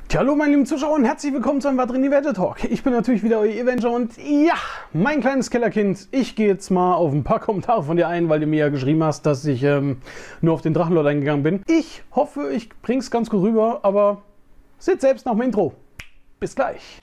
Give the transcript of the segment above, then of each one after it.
Tja, hallo meine lieben Zuschauer und herzlich willkommen zu einem weiteren Event Talk. Ich bin natürlich wieder euer Avenger und ja, mein kleines Kellerkind, ich gehe jetzt mal auf ein paar Kommentare von dir ein, weil du mir ja geschrieben hast, dass ich nur auf den Drachenlord eingegangen bin. Ich hoffe, ich bring's ganz gut rüber, aber seht selbst nach dem Intro. Bis gleich.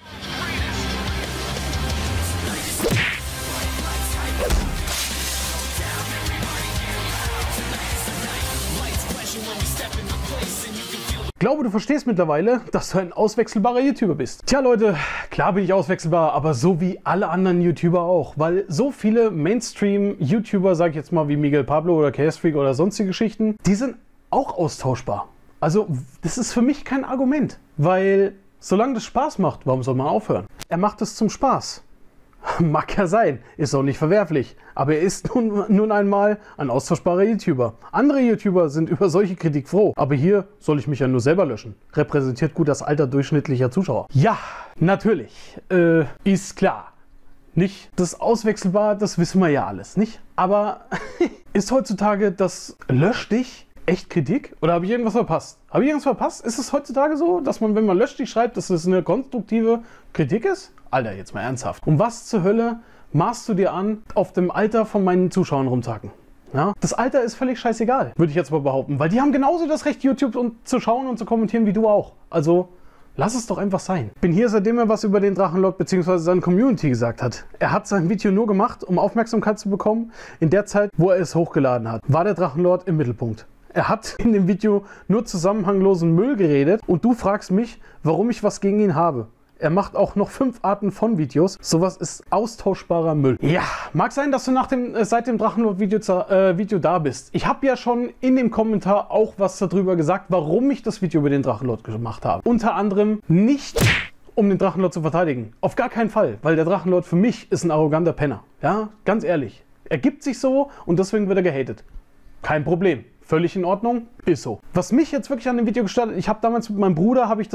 Ich glaube, du verstehst mittlerweile, dass du ein auswechselbarer YouTuber bist. Tja Leute, klar bin ich auswechselbar, aber so wie alle anderen YouTuber auch. Weil so viele Mainstream-YouTuber, sag ich jetzt mal wie Miguel Pablo oder Chaosfreak oder sonstige Geschichten, die sind auch austauschbar. Also das ist für mich kein Argument, weil solange das Spaß macht, warum soll man aufhören? Er macht es zum Spaß. Mag ja sein, ist auch nicht verwerflich, aber er ist nun einmal ein austauschbarer YouTuber. Andere YouTuber sind über solche Kritik froh, aber hier soll ich mich ja nur selber löschen. Repräsentiert gut das Alter durchschnittlicher Zuschauer. Ja, natürlich, ist klar. Nicht das auswechselbar, das wissen wir ja alles, nicht? Aber ist heutzutage das Lösch dich echt Kritik? Oder habe ich irgendwas verpasst? Habe ich irgendwas verpasst? Ist es heutzutage so, dass man, wenn man Lösch dich schreibt, dass es eine konstruktive Kritik ist? Alter, jetzt mal ernsthaft. Und was zur Hölle maßt du dir an, auf dem Alter von meinen Zuschauern rumzuhacken? Ja? Das Alter ist völlig scheißegal, würde ich jetzt mal behaupten. Weil die haben genauso das Recht, YouTube zu schauen und zu kommentieren wie du auch. Also lass es doch einfach sein. Bin hier, seitdem er was über den Drachenlord bzw. seine Community gesagt hat. Er hat sein Video nur gemacht, um Aufmerksamkeit zu bekommen. In der Zeit, wo er es hochgeladen hat, war der Drachenlord im Mittelpunkt. Er hat in dem Video nur zusammenhanglosen Müll geredet und du fragst mich, warum ich was gegen ihn habe. Er macht auch noch 5 Arten von Videos. Sowas ist austauschbarer Müll. Ja, mag sein, dass du seit dem Drachenlord-Video da bist. Ich habe ja schon in dem Kommentar auch was darüber gesagt, warum ich das Video über den Drachenlord gemacht habe. Unter anderem nicht, um den Drachenlord zu verteidigen. Auf gar keinen Fall, weil der Drachenlord für mich ist ein arroganter Penner. Ja, ganz ehrlich. Er gibt sich so und deswegen wird er gehatet. Kein Problem. Völlig in Ordnung, ist so. Was mich jetzt wirklich an dem Video gestört hat, ich habe damals mit meinem Bruder, habe ich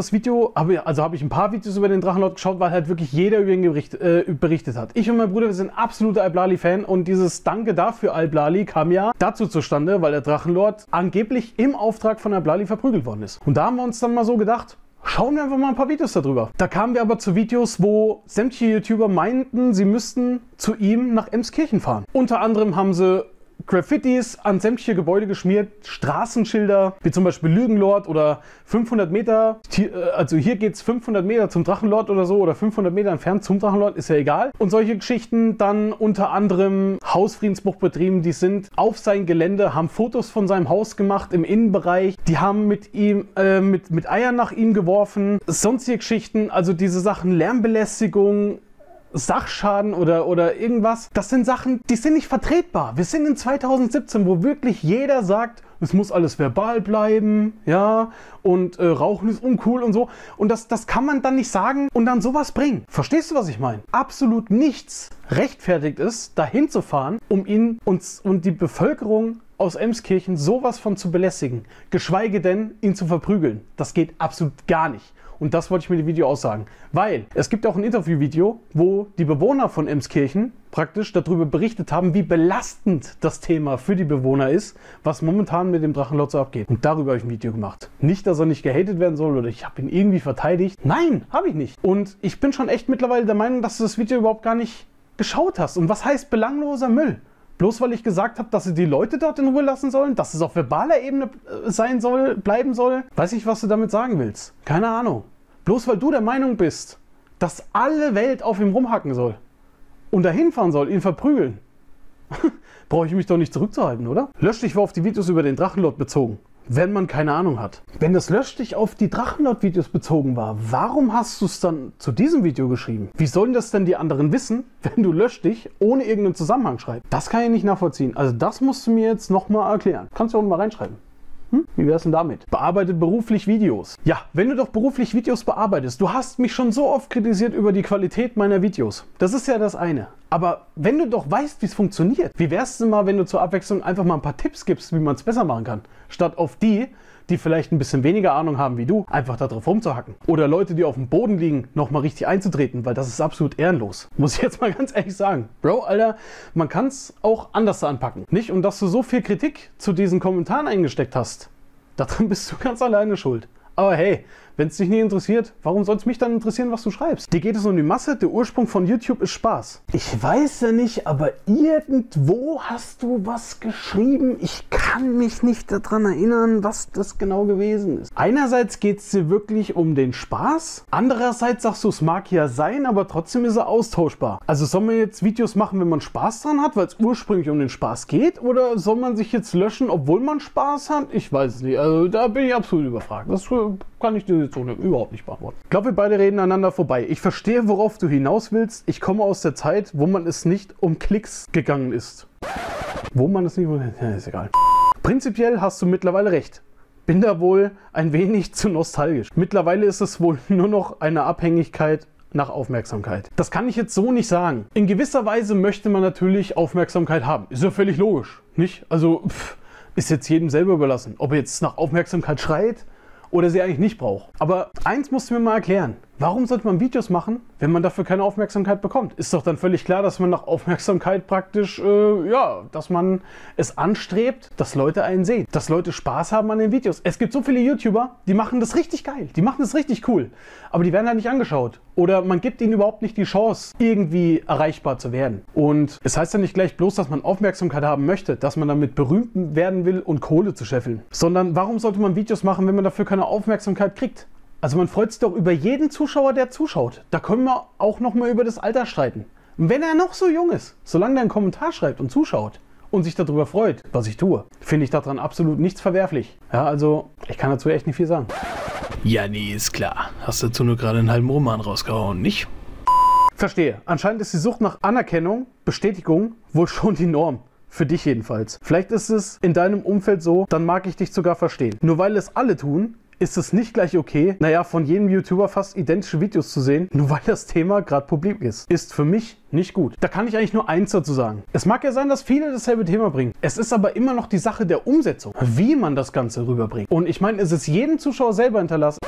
ein paar Videos über den Drachenlord geschaut, weil halt wirklich jeder über ihn berichtet hat. Ich und mein Bruder, wir sind absolute Alblali-Fan und dieses Danke dafür Alblali kam ja dazu zustande, weil der Drachenlord angeblich im Auftrag von Alblali verprügelt worden ist. Und da haben wir uns dann mal so gedacht, schauen wir einfach mal ein paar Videos darüber. Da kamen wir aber zu Videos, wo sämtliche YouTuber meinten, sie müssten zu ihm nach Emskirchen fahren. Unter anderem haben sie Graffitis an sämtliche Gebäude geschmiert, Straßenschilder, wie zum Beispiel Lügenlord oder 500 Meter, also hier geht es 500 Meter zum Drachenlord oder so oder 500 Meter entfernt zum Drachenlord, ist ja egal. Und solche Geschichten dann unter anderem Hausfriedensbruch betrieben, die sind auf sein Gelände, haben Fotos von seinem Haus gemacht im Innenbereich, die haben mit ihm, mit Eiern nach ihm geworfen, sonstige Geschichten, also diese Sachen Lärmbelästigung, Sachschaden oder irgendwas, das sind Sachen, die sind nicht vertretbar. Wir sind in 2017, wo wirklich jeder sagt, es muss alles verbal bleiben, ja, und Rauchen ist uncool und so. Und das kann man dann nicht sagen und dann sowas bringen. Verstehst du, was ich meine? Absolut nichts rechtfertigt ist, dahin zu fahren, um ihn und die Bevölkerung aus Emskirchen sowas von zu belästigen. Geschweige denn, ihn zu verprügeln. Das geht absolut gar nicht. Und das wollte ich mit dem Video aussagen. Weil es gibt auch ein Interviewvideo, wo die Bewohner von Emskirchen praktisch darüber berichtet haben, wie belastend das Thema für die Bewohner ist, was momentan mit dem Drachenlord so abgeht. Und darüber habe ich ein Video gemacht. Nicht, dass er nicht gehatet werden soll oder ich habe ihn irgendwie verteidigt. Nein, habe ich nicht. Und ich bin schon echt mittlerweile der Meinung, dass du das Video überhaupt gar nicht geschaut hast. Und was heißt belangloser Müll? Bloß weil ich gesagt habe, dass sie die Leute dort in Ruhe lassen sollen, dass es auf verbaler Ebene sein soll, bleiben soll, weiß ich, was du damit sagen willst. Keine Ahnung. Bloß weil du der Meinung bist, dass alle Welt auf ihm rumhacken soll und dahin fahren soll, ihn verprügeln, brauche ich mich doch nicht zurückzuhalten, oder? Lösch dich war auf die Videos über den Drachenlord bezogen, wenn man keine Ahnung hat. Wenn das Lösch dich auf die Drachenlord-Videos bezogen war, warum hast du es dann zu diesem Video geschrieben? Wie sollen das denn die anderen wissen, wenn du Lösch dich ohne irgendeinen Zusammenhang schreibst? Das kann ich nicht nachvollziehen. Also das musst du mir jetzt nochmal erklären. Kannst du auch mal reinschreiben. Wie wär's denn damit? Bearbeite beruflich Videos. Ja, wenn du doch beruflich Videos bearbeitest, du hast mich schon so oft kritisiert über die Qualität meiner Videos. Das ist ja das eine. Aber wenn du doch weißt, wie es funktioniert, wie wär's denn mal, wenn du zur Abwechslung einfach mal ein paar Tipps gibst, wie man es besser machen kann, statt auf die vielleicht ein bisschen weniger Ahnung haben wie du, einfach da drauf rumzuhacken. Oder Leute, die auf dem Boden liegen, nochmal richtig einzutreten, weil das ist absolut ehrenlos. Muss ich jetzt mal ganz ehrlich sagen. Bro, Alter, man kann es auch anders anpacken. Nicht? Und dass du so viel Kritik zu diesen Kommentaren eingesteckt hast, daran bist du ganz alleine schuld. Aber hey, Wenn es dich nicht interessiert, warum soll es mich dann interessieren, was du schreibst? Dir geht es um die Masse, der Ursprung von YouTube ist Spaß. Ich weiß ja nicht, aber irgendwo hast du was geschrieben. Ich kann mich nicht daran erinnern, was das genau gewesen ist. Einerseits geht es dir wirklich um den Spaß. Andererseits sagst du, es mag ja sein, aber trotzdem ist er austauschbar. Also soll man jetzt Videos machen, wenn man Spaß dran hat, weil es ursprünglich um den Spaß geht? Oder soll man sich jetzt löschen, obwohl man Spaß hat? Ich weiß es nicht. Also da bin ich absolut überfragt. Das kann ich dir jetzt so überhaupt nicht beantworten. Ich glaube, wir beide reden aneinander vorbei. Ich verstehe, worauf du hinaus willst. Ich komme aus der Zeit, wo man es nicht um Klicks gegangen ist. Wo man es nicht... Ja, ist egal. Prinzipiell hast du mittlerweile recht. Bin da wohl ein wenig zu nostalgisch. Mittlerweile ist es wohl nur noch eine Abhängigkeit nach Aufmerksamkeit. Das kann ich jetzt so nicht sagen. In gewisser Weise möchte man natürlich Aufmerksamkeit haben. Ist ja völlig logisch, nicht? Also ist jetzt jedem selber überlassen, ob er jetzt nach Aufmerksamkeit schreit oder sie eigentlich nicht braucht. Aber eins musst du mir mal erklären. Warum sollte man Videos machen, wenn man dafür keine Aufmerksamkeit bekommt? Ist doch dann völlig klar, dass man nach Aufmerksamkeit praktisch, dass man es anstrebt, dass Leute einen sehen. Dass Leute Spaß haben an den Videos. Es gibt so viele YouTuber, die machen das richtig geil. Die machen das richtig cool. Aber die werden halt nicht angeschaut. Oder man gibt ihnen überhaupt nicht die Chance, irgendwie erreichbar zu werden. Und es heißt ja nicht gleich bloß, dass man Aufmerksamkeit haben möchte, dass man damit berühmt werden will und Kohle zu scheffeln. Sondern warum sollte man Videos machen, wenn man dafür keine Aufmerksamkeit kriegt? Also man freut sich doch über jeden Zuschauer, der zuschaut. Da können wir auch noch mal über das Alter streiten. Und wenn er noch so jung ist, solange er einen Kommentar schreibt und zuschaut und sich darüber freut, was ich tue, finde ich daran absolut nichts verwerflich. Ja, also ich kann dazu echt nicht viel sagen. Ja, nee, ist klar. Hast dazu nur gerade einen halben Roman rausgehauen, nicht? Verstehe. Anscheinend ist die Sucht nach Anerkennung, Bestätigung wohl schon die Norm. Für dich jedenfalls. Vielleicht ist es in deinem Umfeld so, dann mag ich dich sogar verstehen. Nur weil es alle tun, ist es nicht gleich okay, von jedem YouTuber fast identische Videos zu sehen, nur weil das Thema gerade publik ist. Ist für mich nicht gut. Da kann ich eigentlich nur eins dazu sagen. Es mag ja sein, dass viele dasselbe Thema bringen. Es ist aber immer noch die Sache der Umsetzung, wie man das Ganze rüberbringt. Und ich meine, es ist jedem Zuschauer selber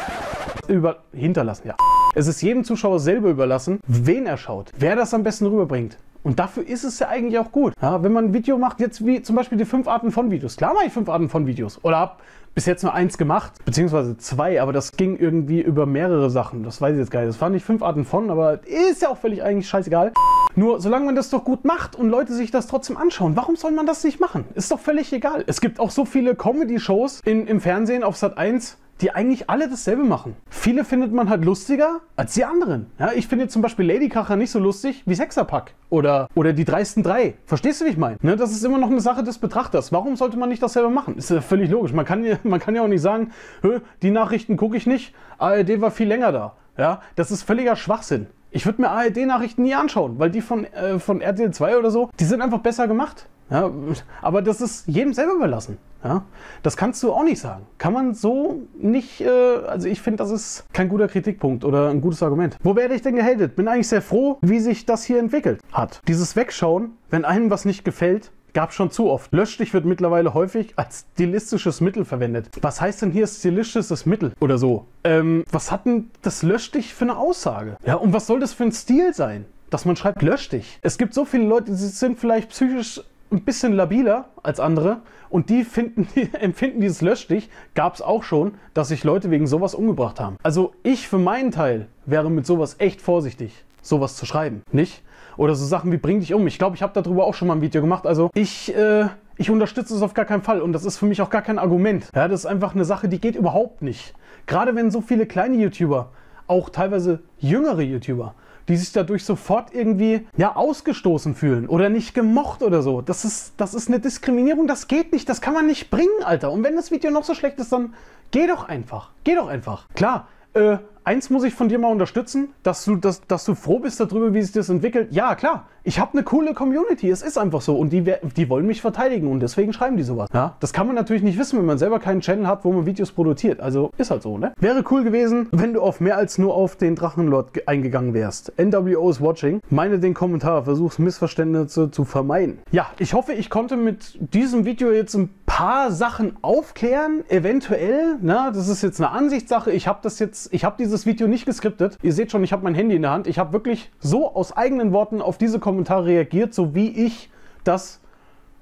hinterlassen. Es ist jedem Zuschauer selber überlassen, wen er schaut, wer das am besten rüberbringt. Und dafür ist es ja eigentlich auch gut. Ja, wenn man ein Video macht, jetzt wie zum Beispiel die 5 Arten von Videos. Klar mache ich 5 Arten von Videos. Oder habe bis jetzt nur 1 gemacht, beziehungsweise 2, aber das ging irgendwie über mehrere Sachen. Das weiß ich jetzt gar nicht. Das waren nicht 5 Arten von, aber ist ja auch völlig eigentlich scheißegal. Nur solange man das doch gut macht und Leute sich das trotzdem anschauen, warum soll man das nicht machen? Ist doch völlig egal. Es gibt auch so viele Comedy-Shows im Fernsehen auf Sat.1, die eigentlich alle dasselbe machen. Viele findet man halt lustiger als die anderen. Ja, ich finde zum Beispiel Ladykracher nicht so lustig wie Sechserpack oder die dreisten 3. Verstehst du, wie ich meine? Ne, das ist immer noch eine Sache des Betrachters. Warum sollte man nicht dasselbe machen? Ist ja völlig logisch. Man kann ja auch nicht sagen, die Nachrichten gucke ich nicht, ARD war viel länger da. Ja, das ist völliger Schwachsinn. Ich würde mir ARD-Nachrichten nie anschauen, weil die von RTL 2 oder so, die sind einfach besser gemacht. Ja, aber das ist jedem selber überlassen. Ja, das kannst du auch nicht sagen. Kann man so nicht, also ich finde, das ist kein guter Kritikpunkt oder ein gutes Argument. Wo werde ich denn gehatet? Bin eigentlich sehr froh, wie sich das hier entwickelt hat. Dieses Wegschauen, wenn einem was nicht gefällt, gab es schon zu oft. Löschstich wird mittlerweile häufig als stilistisches Mittel verwendet. Was heißt denn hier stilistisches Mittel oder so? Was hat denn das Löschstich für eine Aussage? Ja, und was soll das für ein Stil sein, dass man schreibt Löschstich? Es gibt so viele Leute, die sind vielleicht psychisch ein bisschen labiler als andere und die empfinden dieses Löschstich, gab es auch schon, dass sich Leute wegen sowas umgebracht haben. Also ich für meinen Teil wäre mit sowas echt vorsichtig, sowas zu schreiben, nicht? Oder so Sachen wie bring dich um. Ich glaube, ich habe darüber auch schon mal ein Video gemacht. Also ich unterstütze es auf gar keinen Fall und das ist für mich auch gar kein Argument. Ja, das ist einfach eine Sache, die geht überhaupt nicht. Gerade wenn so viele kleine YouTuber, auch teilweise jüngere YouTuber, die sich dadurch sofort irgendwie ausgestoßen fühlen oder nicht gemocht oder so. Das ist eine Diskriminierung, das geht nicht, das kann man nicht bringen, Alter. Und wenn das Video noch so schlecht ist, dann geh doch einfach. Geh doch einfach. Klar, eins muss ich von dir mal unterstützen, dass du froh bist darüber, wie sich das entwickelt. Ja, klar, ich habe eine coole Community, es ist einfach so und die wollen mich verteidigen und deswegen schreiben die sowas. Ja, das kann man natürlich nicht wissen, wenn man selber keinen Channel hat, wo man Videos produziert. Also ist halt so, ne? Wäre cool gewesen, wenn du auf mehr als nur auf den Drachenlord eingegangen wärst. NWO is watching. Meine den Kommentar, versuch's Missverständnisse zu vermeiden. Ja, ich hoffe, ich konnte mit diesem Video jetzt ein paar Sachen aufklären, eventuell. Na, das ist jetzt eine Ansichtssache. Ich habe dieses Video nicht geskriptet. Ihr seht schon, ich habe mein Handy in der Hand. Ich habe wirklich so aus eigenen Worten auf diese Kommentare reagiert, so wie ich das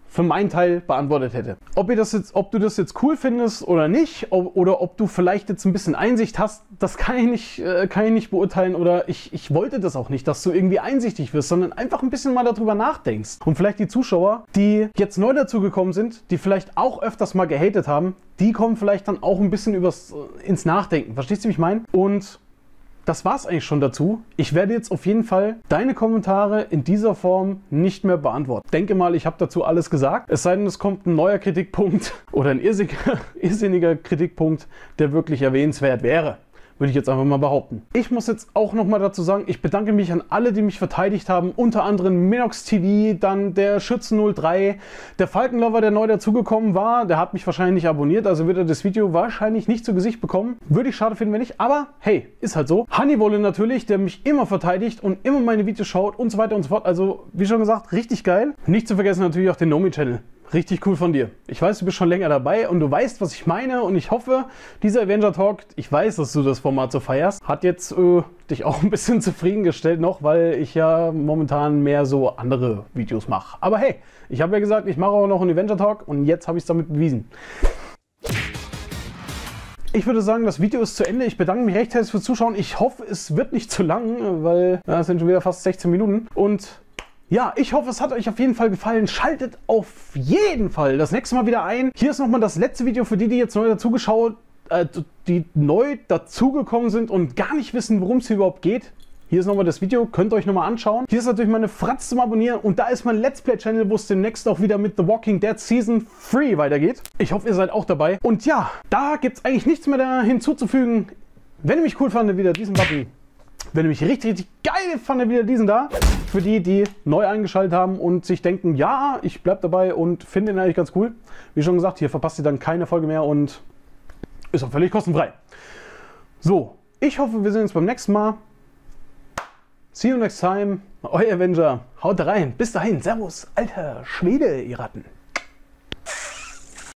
für meinen Teil beantwortet hätte. Ob du das jetzt cool findest oder nicht, oder ob du vielleicht jetzt ein bisschen Einsicht hast, das kann ich nicht beurteilen, oder ich wollte das auch nicht, dass du irgendwie einsichtig wirst, sondern einfach ein bisschen mal darüber nachdenkst. Und vielleicht die Zuschauer, die jetzt neu dazu gekommen sind, die vielleicht auch öfters mal gehatet haben, die kommen vielleicht dann auch ein bisschen ins Nachdenken. Verstehst du, wie ich meine? Und das war's eigentlich schon dazu. Ich werde jetzt auf jeden Fall deine Kommentare in dieser Form nicht mehr beantworten. Denke mal, ich habe dazu alles gesagt. Es sei denn, es kommt ein neuer Kritikpunkt oder ein irrsinniger Kritikpunkt, der wirklich erwähnenswert wäre. Würde ich jetzt einfach mal behaupten. Ich muss jetzt auch nochmal dazu sagen, ich bedanke mich an alle, die mich verteidigt haben. Unter anderem Minox TV, dann der Schützen03, der Falkenlover, der neu dazugekommen war. Der hat mich wahrscheinlich nicht abonniert, also wird er das Video wahrscheinlich nicht zu Gesicht bekommen. Würde ich schade finden, wenn nicht, aber hey, ist halt so. Honeywolle natürlich, der mich immer verteidigt und immer meine Videos schaut und so weiter und so fort. Also, wie schon gesagt, richtig geil. Nicht zu vergessen natürlich auch den Nomi-Channel. Richtig cool von dir. Ich weiß, du bist schon länger dabei und du weißt, was ich meine, und ich hoffe, dieser Avenger Talk, ich weiß, dass du das Format so feierst, hat jetzt dich auch ein bisschen zufriedengestellt noch, weil ich ja momentan mehr so andere Videos mache. Aber hey, ich habe ja gesagt, ich mache auch noch einen Avenger Talk und jetzt habe ich es damit bewiesen. Ich würde sagen, das Video ist zu Ende. Ich bedanke mich recht herzlich fürs Zuschauen. Ich hoffe, es wird nicht zu lang, weil es sind schon wieder fast 16 Minuten. Und ja, ich hoffe, es hat euch auf jeden Fall gefallen. Schaltet auf jeden Fall das nächste Mal wieder ein. Hier ist nochmal das letzte Video für die, die jetzt die neu dazugekommen sind und gar nicht wissen, worum es hier überhaupt geht. Hier ist nochmal das Video, könnt ihr euch nochmal anschauen. Hier ist natürlich meine Fratz zum Abonnieren und da ist mein Let's Play Channel, wo es demnächst auch wieder mit The Walking Dead Season 3 weitergeht. Ich hoffe, ihr seid auch dabei. Und ja, da gibt es eigentlich nichts mehr da hinzuzufügen. Wenn ihr mich cool fandet, wieder diesen Button. Wenn ihr mich richtig geil fandet, wieder diesen da. Für die, die neu eingeschaltet haben und sich denken, ja, ich bleib dabei und finde ihn eigentlich ganz cool. Wie schon gesagt, hier verpasst ihr dann keine Folge mehr und ist auch völlig kostenfrei. So, ich hoffe, wir sehen uns beim nächsten Mal. See you next time. Euer Avenger. Haut rein. Bis dahin. Servus, alter Schwede, ihr Ratten.